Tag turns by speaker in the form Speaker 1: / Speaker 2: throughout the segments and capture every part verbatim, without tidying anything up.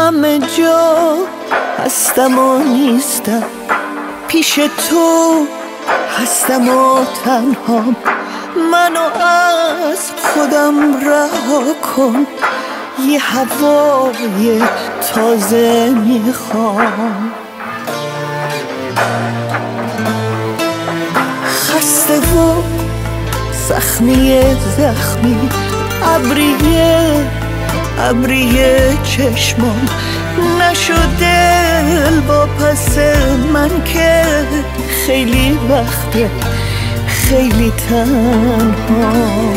Speaker 1: همه جا هستم و نیستم، پیش تو هستم و تنهام. منو از خودم رها کن، یه هوای تازه میخوام. خسته و زخمی زخمی، ابریه ابریه چشمام، نشده دل با پس من که خیلی وقته خیلی تنها.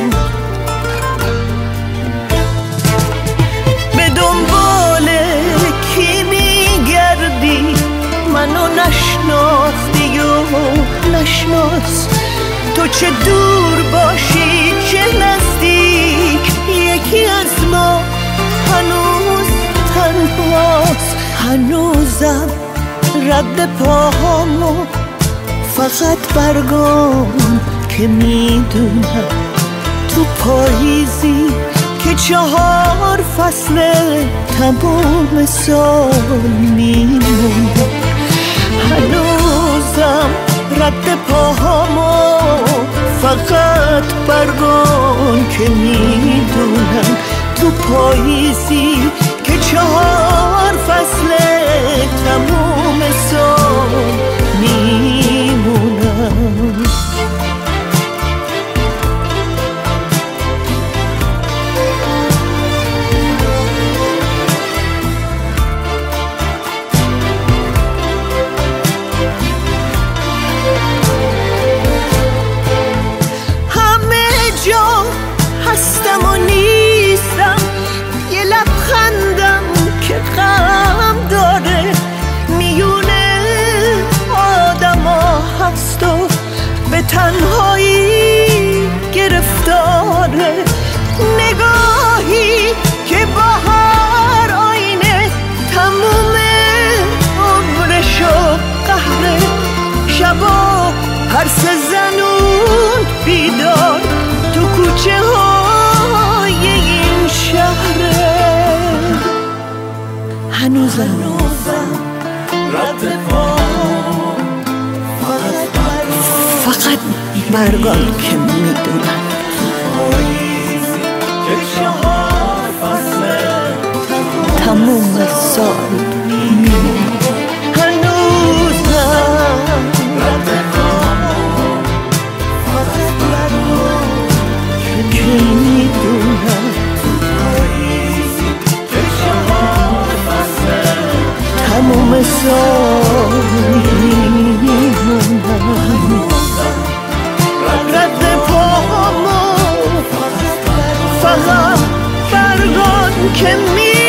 Speaker 1: به دنبال کی میگردی؟ منو نشناختی و نشناس. تو چه دور باشی چه نزدیک، یکی از ما هنوز تنهاست. هنوزم رد پاهامو فقط برگام که میدونم تو پاییزی که چهار فصل تمام سال میمونم. هنوزم رد پاهامو فقط برگام که میدونم تو پاییزی که چهار فصل تمام سال میمونم. همه جا هستم و نیستم، یه لبخندم که غم داره، میونه آدم ها هست و به تنهایی گرفتاره. نگاهی که با هر آینه تموم عمرشو قهره. شبا هر سه زنون بیدار تو کوچه های این شهره. هنوزم رد پا فقط برگان که میدونم تموم سال میمونم. هنوزم رد پا فقط برگان که میدونم تموم سال میمونم. رد پاهامو فقط برگان که میمونم.